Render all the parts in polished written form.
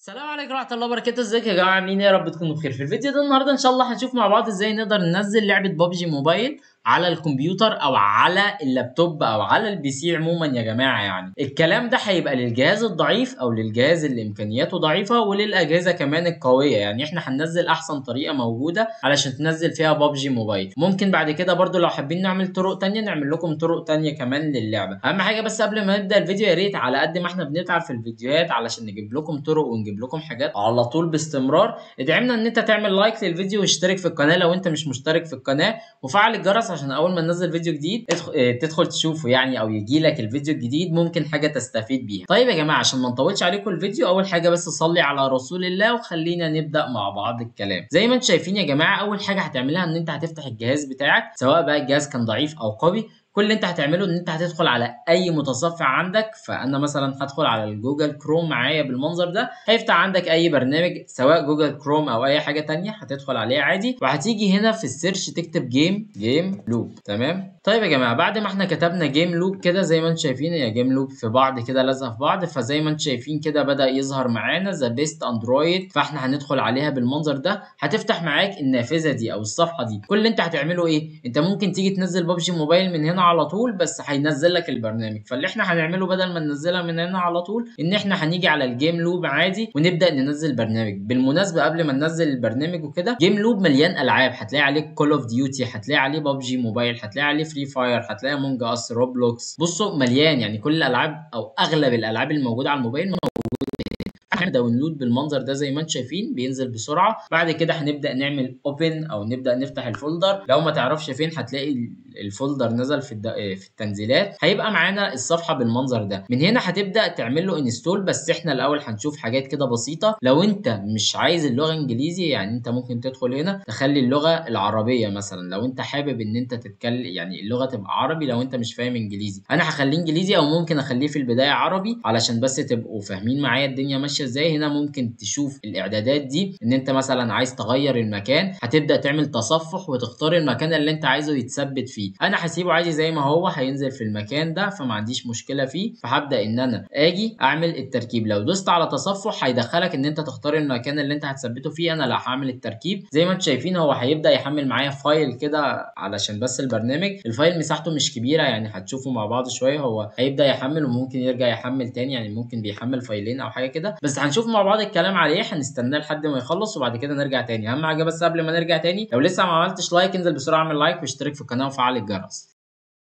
السلام عليكم ورحمة الله وبركاته. ازيكم يا جماعة؟ عاملين ايه؟ يا رب تكونوا بخير. في الفيديو ده النهارده ان شاء الله هنشوف مع بعض ازاي نقدر ننزل لعبة بابجي موبايل على الكمبيوتر او على اللابتوب او على البي سي عموما يا جماعة. يعني الكلام ده هيبقى للجهاز الضعيف او للجهاز اللي امكانياته ضعيفة وللاجهزة كمان القوية. يعني احنا هننزل احسن طريقة موجودة علشان تنزل فيها بابجي موبايل. ممكن بعد كده برضو لو حابين نعمل طرق تانية نعمل لكم طرق تانية كمان للعبة. اهم حاجة بس قبل ما نبدأ الفيديو يا ريت على قد ما احنا بنتعب في الفيديوهات علشان نجيب لكم طرق ونجيب لكم حاجات على طول باستمرار، ادعمنا ان انت تعمل لايك للفيديو واشترك في القناه لو انت مش مشترك في القناه، وفعل الجرس عشان اول ما ننزل فيديو جديد تدخل تشوفه يعني، او يجي لك الفيديو الجديد ممكن حاجه تستفيد بيها. طيب يا جماعه عشان ما نطولش عليكم الفيديو، اول حاجه بس صلي على رسول الله وخلينا نبدا مع بعض الكلام. زي ما انتم شايفين يا جماعه، اول حاجه هتعملها ان انت هتفتح الجهاز بتاعك، سواء بقى الجهاز كان ضعيف او قوي. كل اللي انت هتعمله ان انت هتدخل على اي متصفح عندك. فانا مثلا هدخل على الجوجل كروم معايا بالمنظر ده، هيفتح عندك اي برنامج سواء جوجل كروم او اي حاجه تانية، هتدخل عليه عادي وهتيجي هنا في السيرش تكتب جيم لوب. تمام. طيب يا جماعه بعد ما احنا كتبنا جيم لوب كده، زي ما انتم شايفين هي جيم لوب في بعض كده لازقه في بعض، فزي ما انتم شايفين كده بدا يظهر معانا ذا بيست اندرويد، فاحنا هندخل عليها بالمنظر ده. هتفتح معاك النافذه دي او الصفحه دي. كل اللي انت هتعمله ايه؟ انت ممكن تيجي تنزل ببجي موبايل من هنا على طول، بس هينزل لك البرنامج. فاللي احنا هنعمله بدل ما ننزلها من هنا على طول، ان احنا هنيجي على الجيم لوب عادي ونبدا ننزل برنامج. بالمناسبه قبل ما ننزل البرنامج وكده، جيم لوب مليان العاب، هتلاقي عليه كول اوف ديوتي، هتلاقي عليه ببجي موبايل، هتلاقي عليه فري فاير، هتلاقي امونج اس، روبلوكس. بصوا مليان يعني كل الالعاب او اغلب الالعاب الموجوده على الموبايل داونلود بالمنظر ده. زي ما انتم شايفين بينزل بسرعه. بعد كده هنبدا نعمل اوبن او نبدا نفتح الفولدر. لو ما تعرفش فين هتلاقي الفولدر نزل في التنزيلات، هيبقى معانا الصفحه بالمنظر ده. من هنا هتبدا تعمل له انستول، بس احنا الاول هنشوف حاجات كده بسيطه. لو انت مش عايز اللغه انجليزي، يعني انت ممكن تدخل هنا تخلي اللغه العربيه مثلا، لو انت حابب ان انت تتكلم يعني اللغه تبقى عربي لو انت مش فاهم انجليزي. انا هخليه انجليزي او ممكن اخليه في البدايه عربي علشان بس تبقوا فاهمين معايا الدنيا ماشيه ازاي. هنا ممكن تشوف الاعدادات دي، ان انت مثلا عايز تغير المكان، هتبدا تعمل تصفح وتختار المكان اللي انت عايزه يتثبت فيه. انا هسيبه عادي زي ما هو هينزل في المكان ده، فما عنديش مشكله فيه. فهبدا ان انا اجي اعمل التركيب. لو دوست على تصفح هيدخلك ان انت تختار المكان اللي انت هتثبته فيه. انا لا هعمل التركيب. زي ما انتم شايفين هو هيبدا يحمل معايا فايل كده علشان بس البرنامج. الفايل مساحته مش كبيره يعني، هتشوفوا مع بعض شويه. هو هيبدا يحمل وممكن يرجع يحمل تاني، يعني ممكن بيحمل فايلين او حاجه كده، بس هنشوف مع بعض الكلام عليه. هنستناه لحد ما يخلص وبعد كده نرجع تاني. اهم حاجه بس قبل ما نرجع تاني، لو لسه ما عملتش لايك انزل بسرعه اعمل لايك واشترك في القناه وفعل الجرس.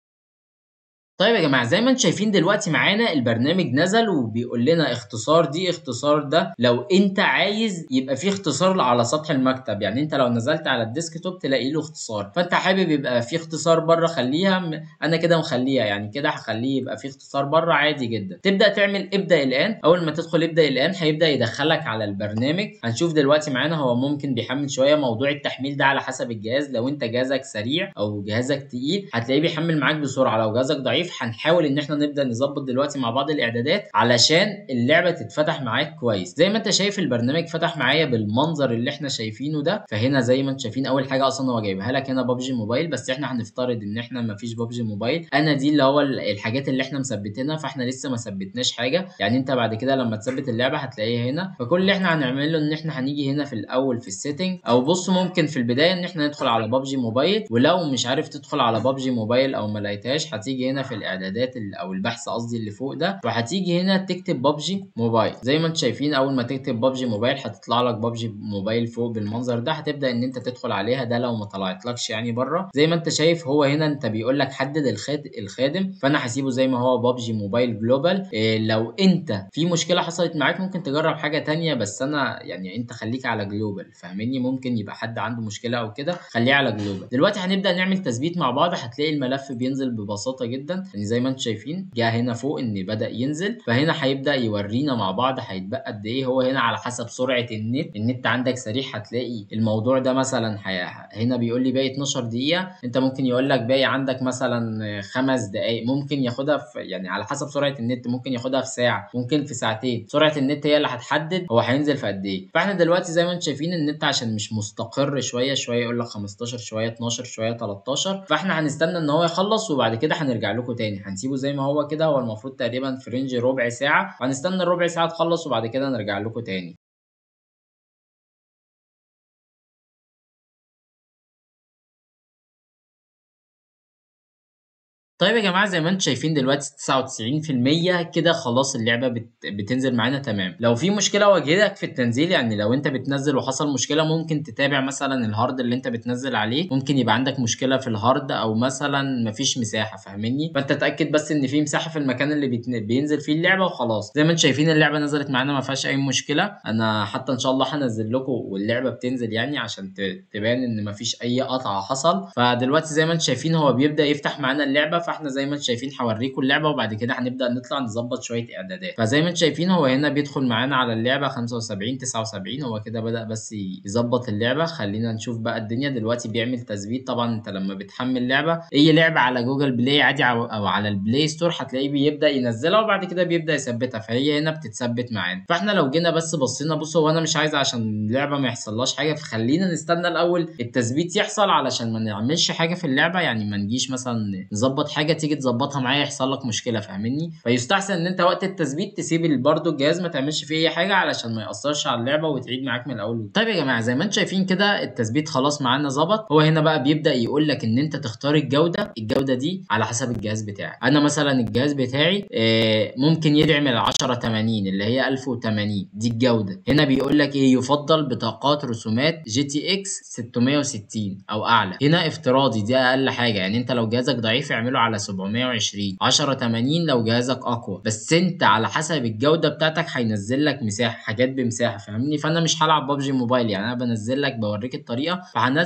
طيب يا جماعه زي ما انتم شايفين دلوقتي معانا البرنامج نزل وبيقول لنا اختصار دي اختصار ده. لو انت عايز يبقى فيه اختصار على سطح المكتب، يعني انت لو نزلت على الديسكتوب تلاقي له اختصار، فانت حابب يبقى فيه اختصار بره خليها. انا كده مخليها يعني كده، هخليه يبقى فيه اختصار بره عادي جدا. تبدا تعمل ابدا الان. اول ما تدخل ابدا الان هيبدا يدخلك على البرنامج. هنشوف دلوقتي معانا هو ممكن بيحمل شويه. موضوع التحميل ده على حسب الجهاز، لو انت جهازك سريع او جهازك تقيل هتلاقيه بيحمل معاك بسرعه. لو جهازك ضعيف هنحاول ان احنا نبدا نظبط دلوقتي مع بعض الاعدادات علشان اللعبه تتفتح معاك كويس. زي ما انت شايف البرنامج فتح معايا بالمنظر اللي احنا شايفينه ده. فهنا زي ما انت شايفين اول حاجه اصلا هو جايبها لك هنا ببجي موبايل، بس احنا هنفترض ان احنا ما فيش ببجي موبايل. انا دي اللي هو الحاجات اللي احنا مثبتينها، فاحنا لسه ما ثبتناش حاجه. يعني انت بعد كده لما تثبت اللعبه هتلاقيها هنا. فكل اللي احنا هنعمله ان احنا هنيجي هنا في الاول في السيتنج، او بص ممكن في البدايه ان احنا ندخل على ببجي موبايل. ولو مش عارف تدخل على ببجي موبايل او ما لقيتهاش، هتيجي هنا في الاعدادات او البحث قصدي اللي فوق ده، وهتيجي هنا تكتب ببجي موبايل. زي ما انتم شايفين اول ما تكتب ببجي موبايل هتطلع لك ببجي موبايل فوق بالمنظر ده. هتبدا ان انت تدخل عليها، ده لو ما طلعتلكش يعني بره. زي ما انت شايف هو هنا انت بيقول لك حدد الخادم، فانا هسيبه زي ما هو ببجي موبايل جلوبال. لو انت في مشكله حصلت معاك ممكن تجرب حاجه تانية، بس انا يعني انت خليك على جلوبال فاهمني. ممكن يبقى حد عنده مشكله او كده، خليه على جلوبال. دلوقتي هنبدا نعمل تثبيت مع بعض. هتلاقي الملف بينزل ببساطه جدا، يعني زي ما انتم شايفين جه هنا فوق ان بدأ ينزل. فهنا هيبدأ يورينا مع بعض هيتبقى قد ايه. هو هنا على حسب سرعة النت عندك سريع هتلاقي الموضوع ده مثلا هنا بيقول لي باقي 12 دقيقة. انت ممكن يقول لك باقي عندك مثلا 5 دقايق. ممكن ياخدها في يعني على حسب سرعة النت، ممكن ياخدها في ساعة، ممكن في ساعتين. سرعة النت هي اللي هتحدد هو هينزل في قد ايه. فاحنا دلوقتي زي ما انتم شايفين النت عشان مش مستقر، شوية شوية يقول لك 15، شوية 12، شوية 13. فاحنا هنستنى ان هو يخلص وبعد كده هنرجع لكم تاني. هنسيبه زي ما هو كده. هو المفروض تقريبا في رينج ربع ساعة، وهنستنى الربع ساعة تخلص وبعد كده نرجع لكم تاني. طيب يا جماعة زي ما انتم شايفين دلوقتي 99% كده خلاص اللعبة بتنزل معانا تمام. لو في مشكلة واجهتك في التنزيل، يعني لو انت بتنزل وحصل مشكلة، ممكن تتابع مثلا الهارد اللي انت بتنزل عليه، ممكن يبقى عندك مشكلة في الهارد او مثلا مفيش مساحة، فاهمني؟ فانت تأكد بس ان في مساحة في المكان اللي بينزل فيه اللعبة وخلاص. زي ما انتم شايفين اللعبة نزلت معانا ما فيهاش اي مشكلة. انا حتى ان شاء الله هنزل لكم واللعبة بتنزل يعني عشان تبان ان مفيش اي قطع حصل. فدلوقتي زي ما انتم شايفين هو بيبدأ يفتح معانا اللعبة، فاحنا زي ما انتم شايفين هوريكم اللعبة وبعد كده هنبدأ نطلع نظبط شوية اعدادات. فزي ما انتم شايفين هو هنا بيدخل معانا على اللعبة 75 79، هو كده بدأ بس يظبط اللعبة. خلينا نشوف بقى الدنيا دلوقتي بيعمل تثبيت. طبعا انت لما بتحمل لعبة اي لعبة على جوجل بلاي عادي او على البلاي ستور هتلاقيه بيبدأ ينزلها وبعد كده بيبدأ يثبتها، فهي هنا بتتثبت معانا. فاحنا لو جينا بس بصينا، بصوا هو انا مش عايز عشان اللعبة ما يحصلهاش حاجة، فخلينا نستنى الاول التثبيت يحصل علشان ما نعملش حاجة في اللعبة، يعني ما نجيش مثلا نظبط حاجة تيجي تظبطها معايا يحصل لك مشكلة، فاهمني؟ فيستحسن ان انت وقت التثبيت تسيب برضه الجهاز ما تعملش فيه اي حاجة علشان ما يأثرش على اللعبة وتعيد معاك من الاول. طيب يا جماعة زي ما انتم شايفين كده التثبيت خلاص معانا ظبط. هو هنا بقى بيبدأ يقول لك ان انت تختار الجودة دي على حسب الجهاز بتاعك. انا مثلا الجهاز بتاعي ممكن يدعم ال 1080 اللي هي 1080 دي الجودة. هنا بيقول لك ايه، يفضل بطاقات رسومات جي تي اكس 660 او اعلى. هنا افتراضي دي اقل حاجة، يعني انت لو جهازك ضعيف اعمله على 720. 1080 لو جهازك اقوى، بس انت على حسب الجودة بتاعتك هينزل لك مساحة حاجات بمساحة، فاهمني؟ فانا مش هلعب ببجي موبايل، يعني انا بنزل لك بوريك الطريقة،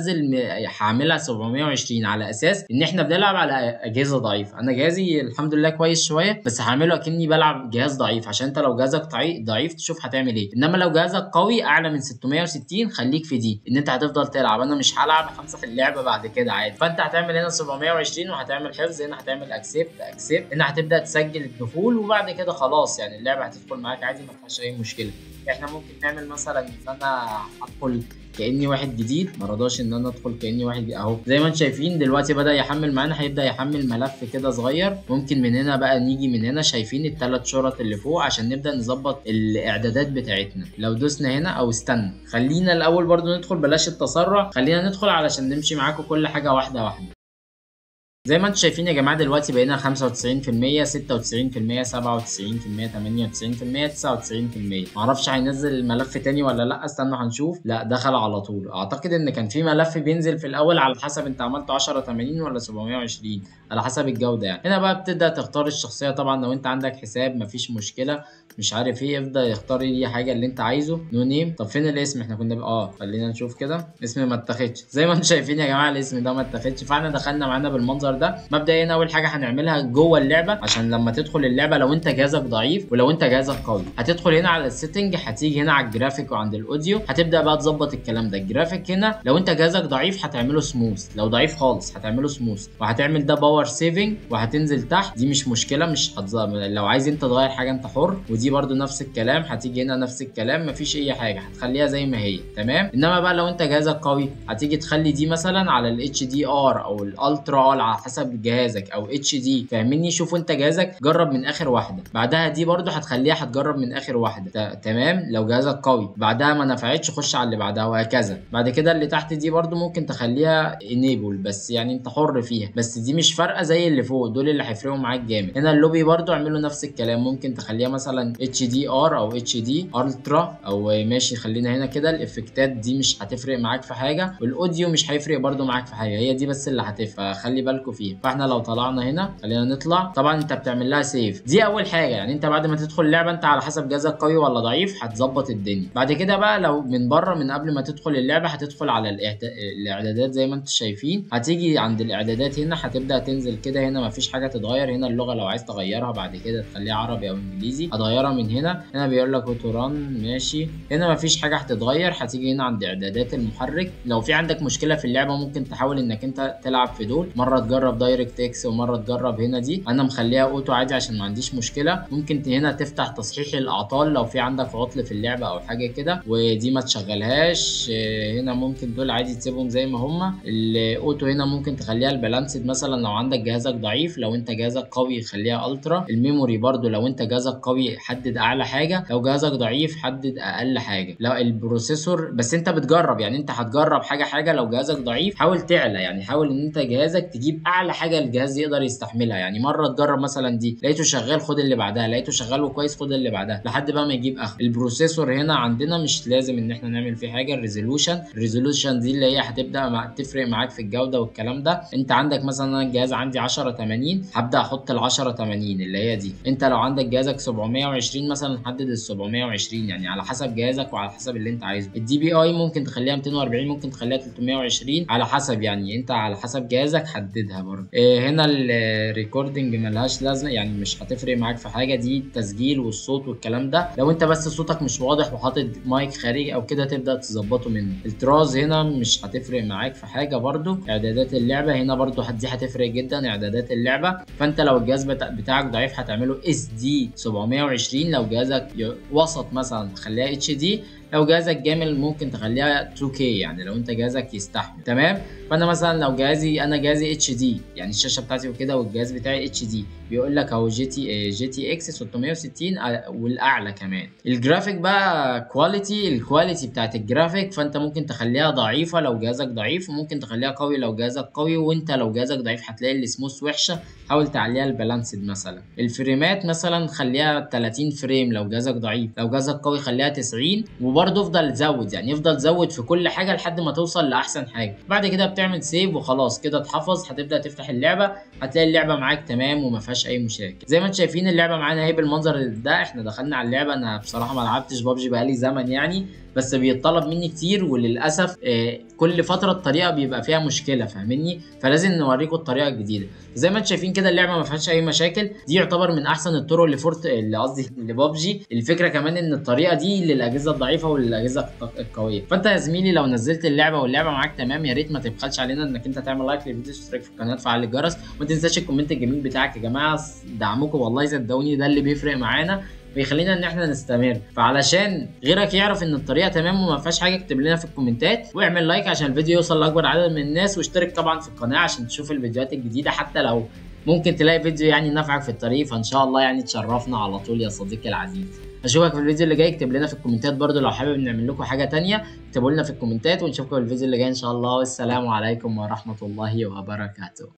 هعملها 720 على اساس ان احنا بنلعب على اجهزة ضعيفة. انا جهازي الحمد لله كويس شوية، بس هعمله اكني بلعب جهاز ضعيف عشان انت لو جهازك ضعيف تشوف هتعمل ايه. انما لو جهازك قوي اعلى من 660 خليك في دي، ان انت هتفضل تلعب. انا مش هلعب همسح اللعبة بعد كده عادي. فانت هتعمل هنا 720 وهتعمل حفظ، هنا هتعمل اكسبت، هنا هتبدا تسجل الدخول وبعد كده خلاص يعني اللعبه هتدخل معاك عادي ما فيهاش اي مشكله. احنا ممكن نعمل مثلا ان انا هدخل كاني واحد جديد، ما رضاش ان انا ادخل كاني واحد جديد. اهو زي ما انتم شايفين دلوقتي بدا يحمل معانا، هيبدا يحمل ملف كده صغير. ممكن من هنا بقى نيجي من هنا شايفين الثلاث شرط اللي فوق عشان نبدا نظبط الاعدادات بتاعتنا. لو دوسنا هنا او استنى خلينا الاول برضو ندخل، بلاش التسرع، خلينا ندخل علشان نمشي معاكم كل حاجه واحده واحده. زي ما انتم شايفين يا جماعه دلوقتي بقينا 95%، 96%، 97%، 98%، 99%. معرفش هينزل الملف تاني ولا لا، استنوا هنشوف. لا دخل على طول. اعتقد ان كان في ملف بينزل في الاول على حسب انت عملت 1080 ولا 720 على حسب الجوده يعني. هنا بقى بتبدا تختار الشخصيه. طبعا لو انت عندك حساب مفيش مشكله، مش عارف ايه ابدا يختار لي حاجه اللي انت عايزه. نو نيم. طب فين الاسم؟ احنا كنا خلينا نشوف كده. اسم ما اتاخدش. زي ما انتم شايفين يا جماعه الاسم ده ما اتاخدش، فاحنا دخلنا معانا بالمنظر ده. مبدئيا اول حاجه هنعملها جوه اللعبه عشان لما تدخل اللعبه لو انت جهازك ضعيف ولو انت جهازك قوي، هتدخل هنا على السيتنج، هتيجي هنا على الجرافيك وعند الاوديو، هتبدا بقى تظبط الكلام ده. الجرافيك هنا لو انت جهازك ضعيف هتعمله سموث، لو ضعيف خالص هتعمله سموث، وهتعمل ده باور سيفنج وهتنزل تحت. دي مش مشكله، مش لو عايز انت تغير حاجه انت حر. ودي برده نفس الكلام، هتيجي هنا نفس الكلام، مفيش اي حاجه، هتخليها زي ما هي تمام. انما بقى لو انت جهازك قوي هتيجي تخلي دي مثلا على الاتش دي ار او الالترا على حسب جهازك او اتش دي، فاهمني؟ شوف انت جهازك جرب من اخر واحده، بعدها دي برده هتخليها هتجرب من اخر واحده تمام لو جهازك قوي. بعدها ما نفعتش خش على اللي بعدها وهكذا. بعد كده اللي تحت دي برده ممكن تخليها انيبل، بس يعني انت حر فيها، بس دي مش فارقه زي اللي فوق دول اللي هيفرقوا معاك جامد. هنا اللوبي برده اعملوا نفس الكلام، ممكن تخليها مثلا اتش دي ار او اتش دي الترا او ماشي. خلينا هنا كده. الافكتات دي مش هتفرق معاك في حاجه، والاوديو مش هيفرق برده معاك في حاجه، هي دي بس اللي هتفرق، خلي بالكم فيها. فاحنا لو طلعنا هنا خلينا نطلع. طبعا انت بتعمل لها سيف، دي اول حاجه. يعني انت بعد ما تدخل اللعبه انت على حسب جهازك قوي ولا ضعيف هتظبط الدنيا. بعد كده بقى لو من بره من قبل ما تدخل اللعبه هتدخل على الاعدادات زي ما انتم شايفين. هتيجي عند الاعدادات هنا هتبدا تنزل كده. هنا مفيش حاجه تتغير. هنا اللغه لو عايز تغيرها بعد كده تخليها عربي او انجليزي هتغيرها من هنا. هنا بيقول لك اوتوران ماشي. هنا مفيش حاجه هتتغير. هتيجي هنا عند اعدادات المحرك. لو في عندك مشكله في اللعبه ممكن تحاول انك انت تلعب في دول، مره تجرب دايركت اكس ومره تجرب هنا دي. انا مخليها اوتو عادي عشان ما عنديش مشكله. ممكن هنا تفتح تصحيح الاعطال لو في عندك عطل في اللعبه او حاجه كده، ودي ما تشغلهاش. هنا ممكن دول عادي تسيبهم زي ما هما. الاوتو هنا ممكن تخليها البالانسد مثلا لو عندك جهازك ضعيف، لو انت جهازك قوي خليها الترا. الميموري برده لو انت جهازك قوي حدد اعلى حاجه، لو جهازك ضعيف حدد اقل حاجه. لو البروسيسور بس انت بتجرب، يعني انت هتجرب حاجه. لو جهازك ضعيف حاول تعلى، يعني حاول ان انت جهازك تجيب اعلى حاجه الجهاز يقدر يستحملها. يعني مره تجرب مثلا دي لقيته شغال خد اللي بعدها، لقيته شغال وكويس خد اللي بعدها لحد بقى ما يجيب اخر. البروسيسور هنا عندنا مش لازم ان احنا نعمل فيه حاجه. الريزولوشن دي اللي هي هتبدا تفرق معاك في الجوده والكلام ده. انت عندك مثلا انا الجهاز عندي 1080 هبدا احط ال 1080 اللي هي دي. انت لو عندك جهازك 720 مثلا حدد ال 720 يعني على حسب جهازك وعلى حسب اللي انت عايزه. الدي بي اي ممكن تخليها 240 ممكن تخليها 320 على حسب، يعني انت على حسب جهازك حددها برضه. هنا الريكوردنج ملهاش لازمه يعني مش هتفرق معاك في حاجه، دي التسجيل والصوت والكلام ده. لو انت بس صوتك مش واضح وحاطط مايك خارجي او كده تبدا تظبطه منه. التراز هنا مش هتفرق معاك في حاجه برضه. اعدادات اللعبه هنا برضه دي هتفرق جدا اعدادات اللعبه. فانت لو الجهاز بتاعك ضعيف هتعمله اس دي 720، لو جهازك وسط مثلا تخليها اتش دي، لو جهازك جامد ممكن تخليها 2K يعني لو انت جهازك يستحمل. تمام. فانا مثلا لو انا جهازي اتش دي يعني الشاشه بتاعتي وكده والجهاز بتاعي اتش دي بيقول لك اهو جي تي اكس 660 والاعلى كمان. الجرافيك بقى الكواليتي بتاعت الجرافيك فانت ممكن تخليها ضعيفه لو جهازك ضعيف، وممكن تخليها قوي لو جهازك قوي. وانت لو جهازك ضعيف هتلاقي السموث وحشه، حاول تعليها البالانسد مثلا. الفريمات مثلا خليها 30 فريم لو جهازك ضعيف، لو جهازك قوي خليها 90. وبرضه افضل زود يعني افضل زود في كل حاجه لحد ما توصل لاحسن حاجه. بعد كده بتعمل سيف وخلاص كده اتحفظ. هتبدا تفتح اللعبه هتلاقي اللعبه معاك تمام وما فيهاش اي مشاكل. زي ما انتم شايفين اللعبه معانا اهي بالمنظر ده. احنا دخلنا على اللعبه. انا بصراحه ما لعبتش بابجي بقالي زمن يعني، بس بيتطلب مني كتير وللاسف كل فتره الطريقه بيبقى فيها مشكله فاهمني، فلازم نوريكم الطريقه الجديده. زي ما انتم شايفين كده اللعبه ما فيهاش اي مشاكل. دي يعتبر من احسن الطرق اللي قصدي لبابجي. الفكره كمان ان الطريقه دي للاجهزه الضعيفه وللاجهزه القويه. فانت يا زميلي لو نزلت اللعبه واللعبه معاك تمام يا ريت ما تبخلش علينا انك انت تعمل لايك للفيديو، تشترك في القناه، تفعل الجرس، وما تنساش الكومنت الجميل بتاعك. يا جماعه دعمكم والله صدقوني ده اللي بيفرق معانا بيخلينا ان احنا نستمر. فعلشان غيرك يعرف ان الطريقه تمام وما فيهاش حاجه اكتب لنا في الكومنتات، واعمل لايك عشان الفيديو يوصل لاكبر عدد من الناس، واشترك طبعا في القناه عشان تشوف الفيديوهات الجديده. حتى لو ممكن تلاقي فيديو يعني نفعك في الطريق فان شاء الله يعني تشرفنا على طول يا صديقي العزيز. اشوفك في الفيديو اللي جاي. اكتب لنا في الكومنتات برضو لو حابب نعمل لكم حاجه تانية اكتبوا لنا في الكومنتات، ونشوفكم في الفيديو اللي جاي ان شاء الله. والسلام عليكم ورحمه الله وبركاته.